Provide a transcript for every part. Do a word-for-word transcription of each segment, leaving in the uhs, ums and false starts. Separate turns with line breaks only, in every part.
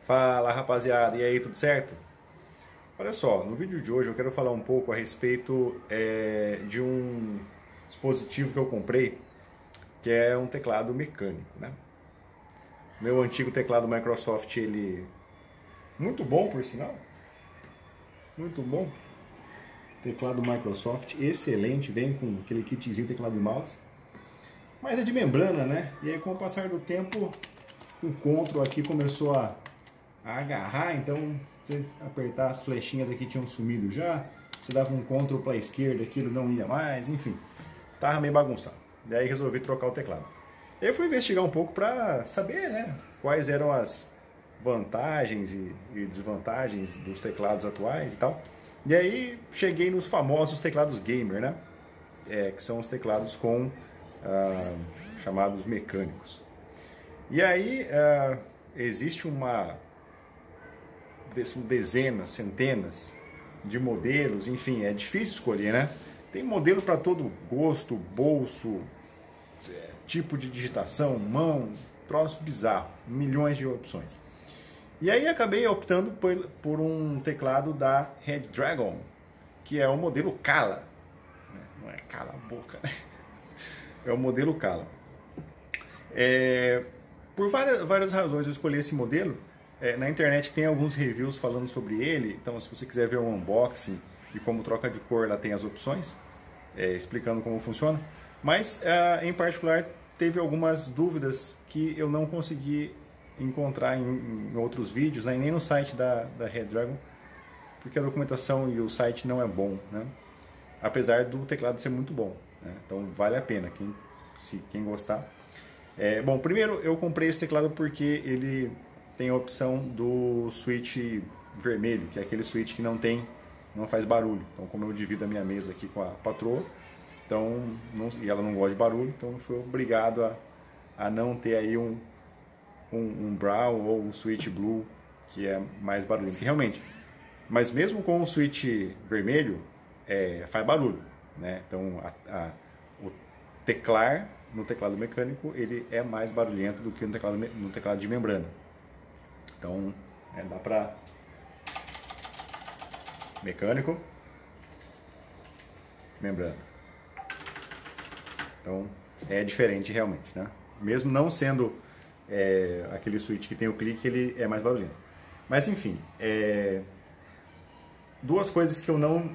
Fala rapaziada, e aí, tudo certo? Olha só, no vídeo de hoje eu quero falar um pouco a respeito é, de um dispositivo que eu comprei, que é um teclado mecânico, né? Meu antigo teclado Microsoft, ele muito bom por sinal, muito bom. Teclado Microsoft, excelente, vem com aquele kitzinho teclado e mouse, mas é de membrana, né? E aí com o passar do tempo, o control aqui começou a a agarrar, então você apertar as flechinhas aqui tinham sumido já, você dava um Ctrl para a esquerda, aquilo não ia mais, enfim, tava meio bagunçado. Daí resolvi trocar o teclado. Eu fui investigar um pouco para saber, né, quais eram as vantagens e, e desvantagens dos teclados atuais e tal. E aí cheguei nos famosos teclados gamer, né, é, que são os teclados com ah, chamados mecânicos. E aí ah, existe uma dezenas, centenas de modelos, enfim, é difícil escolher, né? Tem modelo para todo gosto, bolso, tipo de digitação, mão, troço bizarro, milhões de opções. E aí acabei optando por, por um teclado da Red Dragon, que é o modelo Kala. Não é cala a boca, né? É o modelo Kala. É, por várias, várias razões eu escolhi esse modelo. É, na internet tem alguns reviews falando sobre ele, então se você quiser ver um unboxing e como troca de cor, lá tem as opções, é, explicando como funciona. Mas, é, em particular, teve algumas dúvidas que eu não consegui encontrar em, em outros vídeos, né, nem no site da, da Red Dragon, porque a documentação e o site não é bom, né? Apesar do teclado ser muito bom, né? Então vale a pena, quem, se, quem gostar. É, bom, primeiro eu comprei esse teclado porque ele tem a opção do switch vermelho, que é aquele switch que não tem, não faz barulho. Então, como eu divido a minha mesa aqui com a patroa, então, não, e ela não gosta de barulho, então eu fui obrigado a, a não ter aí um, um, um brown ou um switch blue, que é mais barulhento. Que realmente, mas mesmo com o switch vermelho, é, faz barulho, né? Então, a, a, o teclar no teclado mecânico, ele é mais barulhento do que no teclado, no teclado de membrana. Então, é, dá pra... Mecânico, membrana. Então, é diferente realmente, né? Mesmo não sendo é, aquele switch que tem o clique, ele é mais barulhento. Mas, enfim, é... duas coisas que eu não...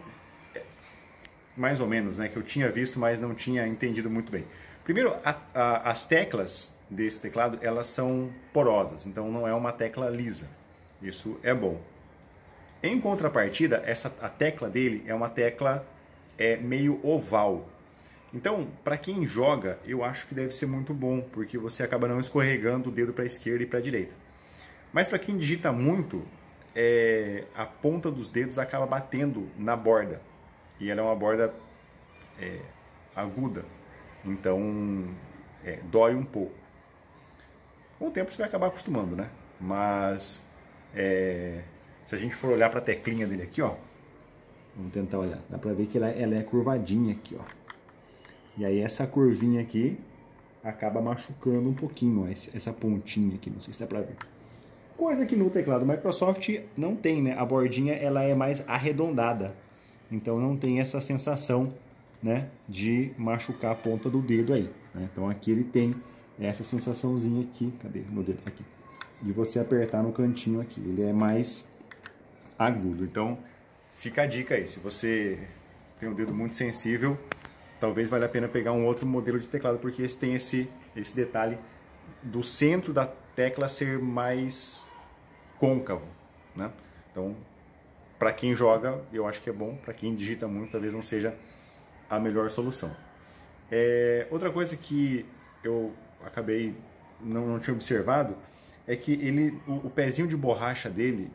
mais ou menos, né? Que eu tinha visto, mas não tinha entendido muito bem. Primeiro, a, a, as teclas desse teclado, elas são porosas, então não é uma tecla lisa. Isso é bom. Em contrapartida, essa, a tecla dele é uma tecla é, meio oval. Então, para quem joga, eu acho que deve ser muito bom, porque você acaba não escorregando o dedo para a esquerda e para a direita. Mas para quem digita muito, é, a ponta dos dedos acaba batendo na borda. E ela é uma borda é, aguda, então é, dói um pouco. Com o tempo você vai acabar acostumando, né? Mas é, se a gente for olhar para a teclinha dele aqui, ó, vamos tentar olhar, dá para ver que ela, ela é curvadinha aqui, ó. E aí essa curvinha aqui acaba machucando um pouquinho, ó, essa pontinha aqui, não sei se dá para ver. Coisa que no teclado Microsoft não tem, né? A bordinha ela é mais arredondada, então não tem essa sensação, né, de machucar a ponta do dedo aí, né? Então aqui ele tem essa sensaçãozinha aqui, cadê meu dedo? Aqui, de você apertar no cantinho aqui, ele é mais agudo. Então fica a dica aí, se você tem um dedo muito sensível, talvez valha a pena pegar um outro modelo de teclado, porque esse tem esse, esse detalhe do centro da tecla ser mais côncavo, né? Então, para quem joga, eu acho que é bom, para quem digita muito, talvez não seja a melhor solução. É, outra coisa que eu acabei não, não tinha observado é que ele, o, o pezinho de borracha dele,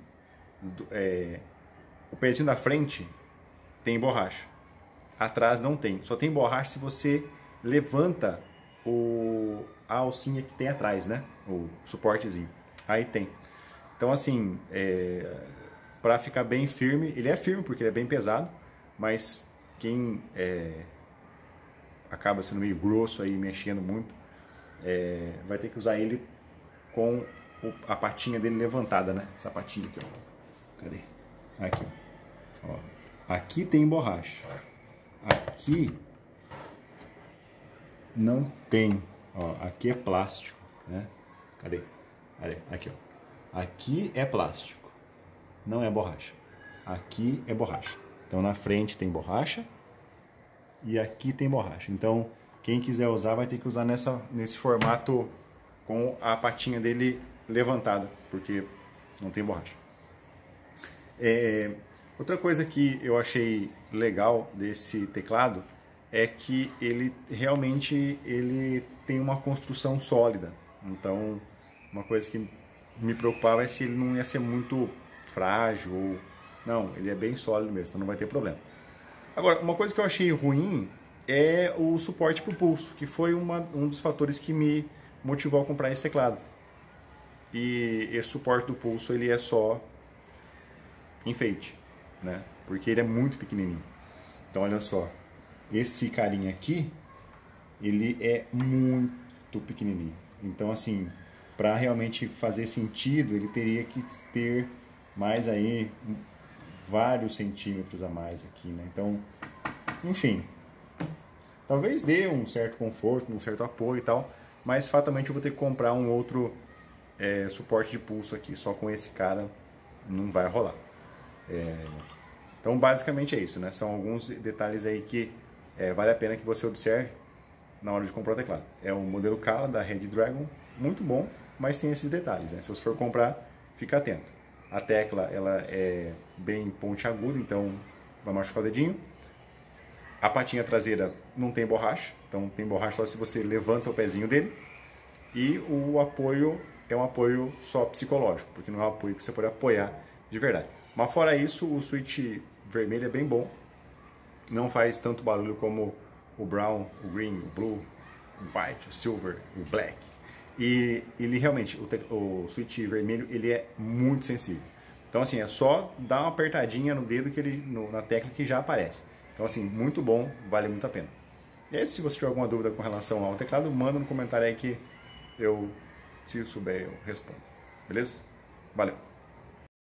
é, o pezinho da frente tem borracha, atrás não tem, só tem borracha se você levanta o, a alcinha que tem atrás, né? O suportezinho, aí tem. Então assim, é, para ficar bem firme, ele é firme porque ele é bem pesado, mas quem é, acaba sendo meio grosso aí, mexendo muito, é, vai ter que usar ele com a patinha dele levantada, né? Essa patinha aqui, ó. Cadê? Aqui, ó. Aqui tem borracha. Aqui não tem. Ó, aqui é plástico, né? Cadê? Cadê? Aqui, ó. Aqui é plástico. Não é borracha. Aqui é borracha. Então na frente tem borracha e aqui tem borracha. Então quem quiser usar vai ter que usar nessa, nesse formato com a patinha dele levantada, porque não tem borracha. É, outra coisa que eu achei legal desse teclado é que ele realmente ele tem uma construção sólida. Então uma coisa que me preocupava é se ele não ia ser muito frágil ou... Não, ele é bem sólido mesmo, então não vai ter problema. Agora, uma coisa que eu achei ruim é o suporte para o pulso, que foi uma, um dos fatores que me motivou a comprar esse teclado. E esse suporte do pulso ele é só enfeite, né? Porque ele é muito pequenininho. Então olha só, esse carinha aqui, ele é muito pequenininho. Então assim, para realmente fazer sentido, ele teria que ter mais aí vários centímetros a mais aqui, né? Então, enfim, talvez dê um certo conforto, um certo apoio e tal, mas fatalmente eu vou ter que comprar um outro é, suporte de pulso aqui. Só com esse cara não vai rolar. É, então basicamente é isso, né? São alguns detalhes aí que é, vale a pena que você observe na hora de comprar o teclado. É o modelo Kala da Red Dragon, muito bom, mas tem esses detalhes, né? Se você for comprar, fica atento. A tecla ela é bem pontiaguda, então vai machucar o dedinho. A patinha traseira não tem borracha, então tem borracha só se você levanta o pezinho dele. E o apoio é um apoio só psicológico, porque não é um apoio que você pode apoiar de verdade. Mas fora isso, o switch vermelho é bem bom. Não faz tanto barulho como o brown, o green, o blue, o white, o silver, o black. E ele realmente, o, o switch vermelho, ele é muito sensível. Então assim, é só dar uma apertadinha no dedo que ele, no, na tecla que já aparece. Então assim, muito bom, vale muito a pena. E aí, se você tiver alguma dúvida com relação ao teclado, manda no comentário aí que eu, se souber, eu respondo. Beleza? Valeu!